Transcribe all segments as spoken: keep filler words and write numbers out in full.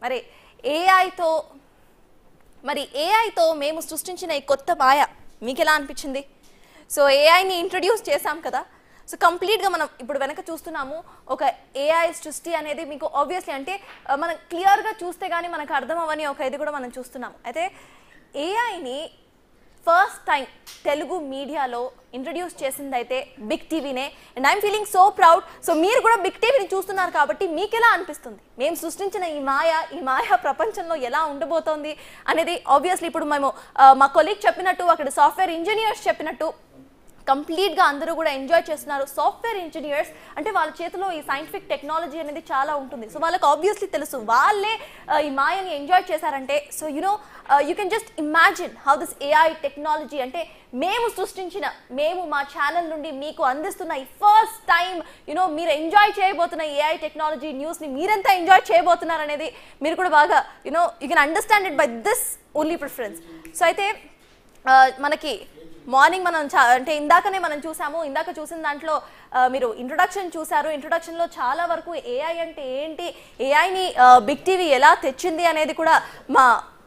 మరి ఏఐతో మరి ఏఐతో మేము సృష్టించిన ఈ కొత్త మాయ మీకు ఎలా అనిపించింది? సో ఏఐని ఇంట్రడ్యూస్ చేశాం కదా, సో కంప్లీట్గా మనం ఇప్పుడు వెనక చూస్తున్నాము ఒక ఏఐ సృష్టి అనేది మీకు ఆబ్వియస్లీ అంటే మనం క్లియర్గా చూస్తే కానీ మనకు అర్థం అవ్వని ఒక ఇది కూడా మనం చూస్తున్నాము. అయితే ఏఐని ఫస్ట్ టైం తెలుగు మీడియాలో ఇంట్రడ్యూస్ చేసింది అయితే బిగ్ టీవీనే. And I'm feeling so proud. So మీరు కూడా బిగ్ టీవీని చూస్తున్నారు కాబట్టి మీకు ఎలా అనిపిస్తుంది? మేము సృష్టించిన ఈ మాయ ఈ మాయ ప్రపంచంలో ఎలా ఉండబోతోంది అనేది ఆబ్వియస్లీ ఇప్పుడు మేము మా కొలీగ్ చెప్పినట్టు అక్కడ సాఫ్ట్వేర్ ఇంజనీర్స్ చెప్పినట్టు కంప్లీట్గా అందరూ కూడా ఎంజాయ్ చేస్తున్నారు. సాఫ్ట్వేర్ ఇంజనీర్స్ అంటే వాళ్ళ చేతిలో ఈ సైంటిఫిక్ టెక్నాలజీ అనేది చాలా ఉంటుంది. సో వాళ్ళకి ఆబ్వియస్లీ తెలుసు వాళ్ళే ఈ మాయని ఎంజాయ్ చేశారంటే so you know you can just imagine how this AI technology అంటే మేము సృష్టించిన మేము మా ఛానల్ నుండి మీకు అందిస్తున్న ఈ ఫస్ట్ టైం యునో మీరు ఎంజాయ్ చేయబోతున్న ఏఐ టెక్నాలజీ న్యూస్ని మీరెంత ఎంజాయ్ చేయబోతున్నారు అనేది మీరు కూడా బాగా you know you can understand it by this only preference. So అయితే మనకి మార్నింగ్ మనం అంటే ఇందాకనే మనం చూసాము, ఇందాక చూసిన దాంట్లో మీరు ఇంట్రొడక్షన్ చూసారు. ఇంట్రొడక్షన్లో చాలా వరకు ఏఐ అంటే ఏంటి, ఏఐని బిగ్ టీవీ ఎలా తెచ్చింది అనేది కూడా మా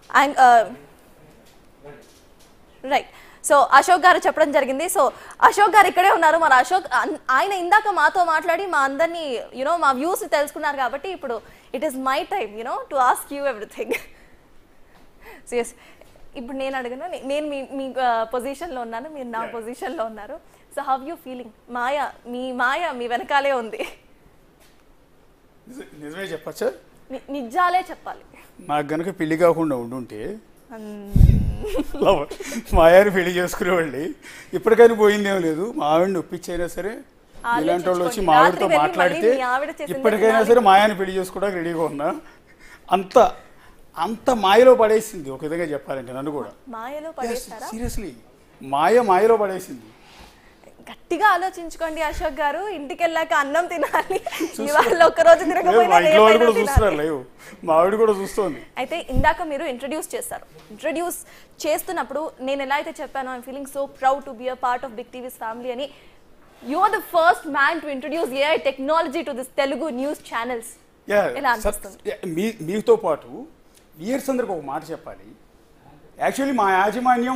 రైట్ సో అశోక్ గారు చెప్పడం జరిగింది. సో అశోక్ గారు ఇక్కడే ఉన్నారు. మరి అశోక్ ఆయన ఇందాక మాతో మాట్లాడి మా అందరినీ యునో మా వ్యూస్ తెలుసుకున్నారు కాబట్టి ఇప్పుడు it is my time you know to ask you everything. So yes ఇప్పుడు నేను అడిగిన నేను మీ మీ పొజిషన్లో ఉన్నాను, మీరు నా పొజిషన్లో ఉన్నారు. So how you feeling? Maya మీ మాయ మీ వెనకాలే ఉంది. నిజమే చెప్పచ్చా? నిజాలే చెప్పాలి. నాకు గనక పెళ్లి కాకుండా ఉండుంటే మాయాన్ని పెళ్లి చేసుకునేవాళ్ళి ఇప్పటికైనా పోయిందేమో లేదు. మా ఆవిడని ఒప్పించైనా సరే ఇలాంటి వాళ్ళు వచ్చి మా ఆవిడతో మాట్లాడితే ఇప్పటికైనా సరే మాయాన్ని పెళ్లి చేసుకోవడానికి రెడీగా ఉన్నా. అంత అంత మాయలో పడేసింది ఒక విధంగా చెప్పాలంటే నన్ను కూడా. మాయలో పడేసారా? సీరియస్లీ మాయ మాయలో పడేసింది. గట్టిగా ఆలోచించుకోండి అశోక్ గారు. ఇంటికి వెళ్ళాక అన్నం తినాలి, ఇవాళ ఒక్కరోజు తిరగకపోయినా మా ఆవిడ కూడా చూస్తుంది. అయితే ఇందాక మీరు ఇంట్రడ్యూస్ చేస్తారు. ఇంట్రడ్యూస్ చేస్తున్నప్పుడు నేను ఎలా అయితే చెప్పాను I'm feeling so proud to be a part of big TV's family అని. You are the first man to introduce AI technology to this Telugu news channels. ఎలా అనిపిస్తుంది? మీ మీతో పాటు వ్యూయర్స్ అందరికి ఒక మాట చెప్పాలి. యాక్చువల్లీ మా యాజమాన్యం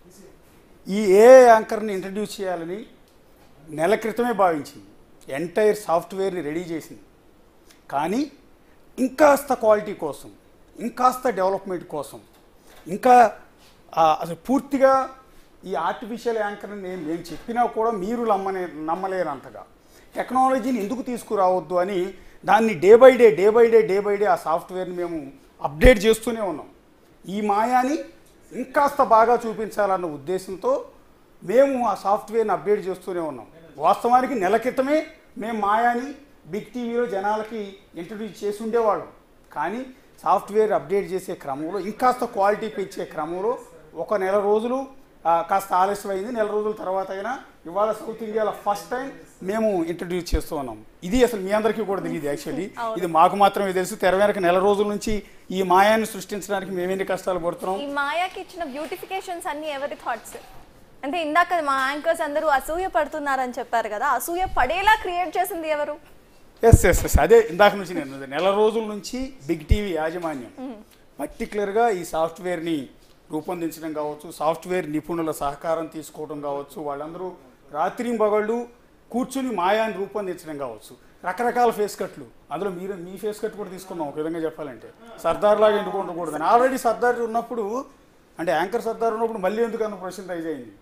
ఈ ఏఐ యాంకర్ని ఇంట్రడ్యూస్ చేయాలని నెల క్రితమే భావించింది. ఎంటైర్ సాఫ్ట్వేర్ని రెడీ చేసింది. కానీ ఇంకాస్త క్వాలిటీ కోసం, ఇంకాస్త డెవలప్మెంట్ కోసం, ఇంకా అసలు పూర్తిగా ఈ ఆర్టిఫిషియల్ యాంకర్ని నేను నేను చెప్పినా కూడా మీరు నమ్మనే నమ్మలేనంతగా టెక్నాలజీని ఎందుకు తీసుకురావద్దు అని దాన్ని day by day day by day day by day ఆ సాఫ్ట్వేర్ని మేము అప్డేట్ చేస్తూనే ఉన్నాం. ఈ మాయాని ఇంకాస్త బాగా చూపించాలన్న ఉద్దేశంతో మేము ఆ సాఫ్ట్వేర్ని అప్డేట్ చేస్తూనే ఉన్నాం. వాస్తవానికి నెల క్రితమే మేము మాయాని బిగ్ టీవీలో జనాలకి ఇంట్రడ్యూస్ చేసి ఉండేవాళ్ళం. కానీ సాఫ్ట్వేర్ అప్డేట్ చేసే క్రమంలో ఇంకాస్త క్వాలిటీ పెంచే క్రమంలో ఒక నెల రోజులు కాస్త ఆలస్యం అయింది. నెల రోజుల తర్వాత అయినా ఇవాళ సౌత్ ఇండియాలో ఫస్ట్ టైం మేము ఇంట్రడ్యూస్ చేస్తూ ఉన్నాం. ఇది అసలు మీ అందరికీ కూడా తెలియదు. యాక్చువల్లీ ఇది మాకు మాత్రమే తెలుసు. తెర వెనక నెల రోజుల నుంచి ఈ మాయాన్ని సృష్టించడానికి మేమేంటి కష్టాలు పడుతున్నాం. ఈ మాయాకి ఇచ్చిన బ్యూటిఫికేషన్స్ అన్ని ఎవరి థాట్స్? అంటే ఇందాక మా యాంకర్స్ అందరూ అసూయ పడుతున్నారని చెప్పారు కదా, అసూయ పడేలా క్రియేట్ చేసింది ఎవరు? ఎస్ ఎస్ ఎస్ అదే ఇందాక నుంచి నేను నెల రోజుల నుంచి బిగ్ టీవీ యాజమాన్యం పర్టికులర్గా ఈ సాఫ్ట్వేర్ని రూపొందించడం కావచ్చు, సాఫ్ట్వేర్ నిపుణుల సహకారం తీసుకోవడం కావచ్చు, వాళ్ళందరూ రాత్రి పగళ్ళు కూర్చుని మాయాన్ని రూపొందించడం కావచ్చు, రకరకాల ఫేస్ కట్లు. అందులో మీరు మీ ఫేస్ కట్ కూడా తీసుకున్నాం ఒక విధంగా చెప్పాలంటే. సర్దార్ లాగా ఎందుకు ఉండకూడదని ఆల్రెడీ సర్దార్ ఉన్నప్పుడు అంటే యాంకర్ సర్దార్ ఉన్నప్పుడు మళ్ళీ ఎందుకు అన్న ప్రశ్న రైజ్ అయింది.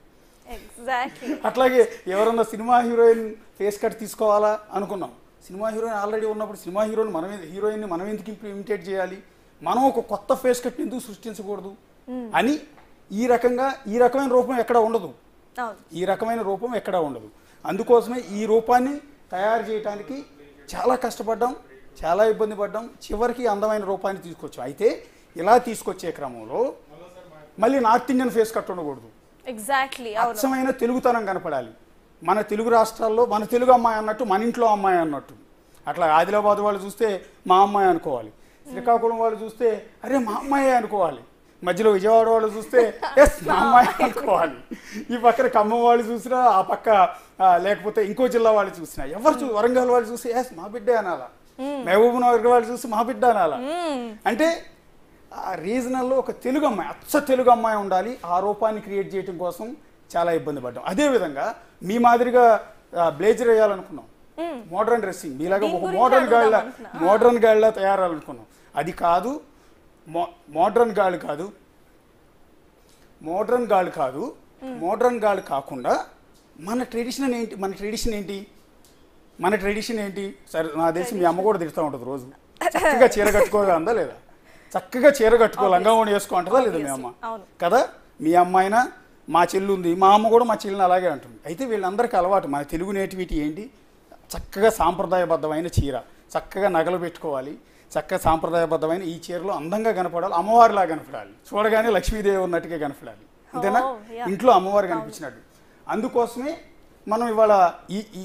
అట్లాగే ఎవరన్నా సినిమా హీరోయిన్ ఫేస్ కట్ తీసుకోవాలా అనుకున్నాం. సినిమా హీరోయిన్ ఆల్రెడీ ఉన్నప్పుడు సినిమా హీరోయిన్ మనం హీరోయిన్ని మనం ఎందుకు ఇమిటేట్ చేయాలి, మనం ఒక కొత్త ఫేస్ కట్ని ఎందుకు సృష్టించకూడదు అని ఈ రకంగా ఈ రకమైన రూపం ఎక్కడ ఉండదు. ఈ రకమైన రూపం ఎక్కడ ఉండదు. అందుకోసమే ఈ రూపాన్ని తయారు చేయడానికి చాలా కష్టపడ్డాం, చాలా ఇబ్బంది పడ్డాం. చివరికి అందమైన రూపాన్ని తీసుకొచ్చాం. అయితే ఇలా తీసుకొచ్చే క్రమంలో మళ్ళీ నార్త్ ఇండియన్ ఫేస్ కట్ ఉండకూడదు. ఎగ్జాక్ట్లీ అచ్చమైన తెలుగుతనం కనపడాలి. మన తెలుగు రాష్ట్రాల్లో మన తెలుగు అమ్మాయి అన్నట్టు, మన ఇంట్లో అమ్మాయి అన్నట్టు. అట్లా ఆదిలాబాద్ వాళ్ళు చూస్తే మా అమ్మాయి అనుకోవాలి, శ్రీకాకుళం వాళ్ళు చూస్తే అరే మా అమ్మాయి అనుకోవాలి, మధ్యలో విజయవాడ వాళ్ళు చూస్తే ఎస్ మా అమ్మాయి అనుకోవాలి, ఈ పక్కన ఖమ్మం వాళ్ళు చూసినా, ఆ పక్క లేకపోతే ఇంకో జిల్లా వాళ్ళు చూసినా, ఎవరు చూ వరంగల్ వాళ్ళు చూస్తే ఎస్ మా బిడ్డే అనాలా. మహబూబ్ నగర్ వాళ్ళు చూసి మా బిడ్డ అనాలా. అంటే ఆ రీజనల్లో ఒక తెలుగు అమ్మాయి, అచ్చ తెలుగు అమ్మాయి ఉండాలి. ఆ రూపాన్ని క్రియేట్ చేయడం కోసం చాలా ఇబ్బంది పడ్డాం. అదేవిధంగా మీ మాదిరిగా బ్లేజర్ వేయాలనుకున్నాం, మోడర్న్ డ్రెస్సింగ్ మీలాగా ఒక మోడర్న్ గాళ్ళ మోడర్న్ గాళ్ళ తయారాలనుకున్నాం. అది కాదు, మో మోడర్న్ గాళ్ళు కాదు మోడర్న్ గాళ్ళు కాదు మోడర్న్ గాళ్ళు కాకుండా మన ట్రెడిషన్ ఏంటి మన ట్రెడిషన్ ఏంటి మన ట్రెడిషన్ ఏంటి సరే నా దేశం మీ అమ్మ కూడా తిడుతూ ఉంటుంది రోజు. చక్కగా చీర కట్టుకోగా అందా లేదా, చక్కగా చీర కట్టుకో లంగా ఓణి వేసుకుంటుందా లేదా మీ అమ్మ కదా. మీ అమ్మాయినా మా చెల్లి ఉంది, మా అమ్మ కూడా మా చెల్లిని అలాగే అంటుంది. అయితే వీళ్ళందరికీ అలవాటు మన తెలుగు నేటివిటీ ఏంటి, చక్కగా సాంప్రదాయబద్ధమైన చీర, చక్కగా నగలు పెట్టుకోవాలి, చక్కగా సాంప్రదాయబద్ధమైన ఈ చీరలో అందంగా కనపడాలి, అమ్మవారిలా కనపడాలి, చూడగానే లక్ష్మీదేవి ఉన్నట్టుగా కనపడాలి, అంతేనా, ఇంట్లో అమ్మవారు కనిపించినట్టు. అందుకోసమే మనం ఇవాళ ఈ ఈ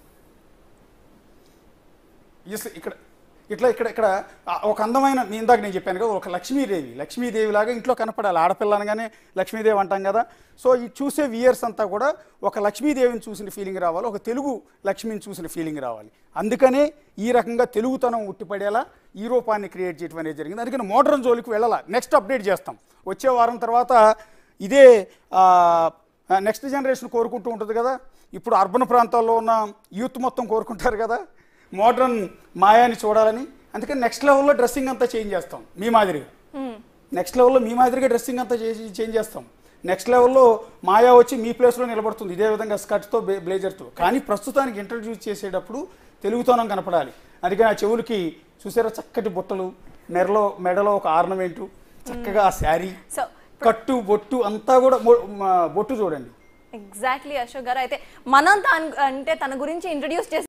ఇక్కడ ఇట్లా ఇక్కడ ఇక్కడ ఒక అందమైన మీ ఇందాక నేను చెప్పాను కదా, ఒక లక్ష్మీదేవి లక్ష్మీదేవి లాగా ఇంట్లో కనపడాలి. ఆడపిల్ల అనగానే లక్ష్మీదేవి అంటాం కదా. సో ఈ చూసే వ్యూయర్స్ అంతా కూడా ఒక లక్ష్మీదేవిని చూసిన ఫీలింగ్ రావాలి, ఒక తెలుగు లక్ష్మిని చూసిన ఫీలింగ్ రావాలి. అందుకనే ఈ రకంగా తెలుగుతనం ఉట్టిపడేలా ఈ రూపాన్ని క్రియేట్ చేయడం అనేది జరిగింది. అందుకని మోడర్న్ జోలికి వెళ్ళాలా. నెక్స్ట్ అప్డేట్ చేస్తాం వచ్చే వారం తర్వాత. ఇదే నెక్స్ట్ జనరేషన్ కోరుకుంటూ ఉంటుంది కదా. ఇప్పుడు అర్బన్ ప్రాంతాల్లో ఉన్న యూత్ మొత్తం కోరుకుంటారు కదా మోడర్న్ మాయాని చూడాలని. అందుకని నెక్స్ట్ లెవెల్లో డ్రెస్సింగ్ అంతా చేంజ్ చేస్తాం మీ మాదిరిగా. నెక్స్ట్ లెవెల్లో మీ మాదిరిగా డ్రెస్సింగ్ అంతా చేసి చేంజ్ చేస్తాం. నెక్స్ట్ లెవెల్లో మాయా వచ్చి మీ ప్లేస్లో నిలబడుతుంది ఇదే విధంగా స్కర్ట్తో బ్లేజర్తో. కానీ ప్రస్తుతానికి ఇంట్రడ్యూస్ చేసేటప్పుడు తెలుగుతనం కనపడాలి. అందుకని ఆ చెవులకి చూసారా చక్కటి బుట్టలు, మెడలో మెడలో ఒక ఆర్నమెంటు, చక్కగా ఆ శారీ, కట్టు బొట్టు అంతా కూడా బొట్టు చూడండి. ఎగ్జాక్ట్లీ అశోక్ గారు. అయితే మనం అంటే తన గురించి ఇంట్రడ్యూస్ చేసి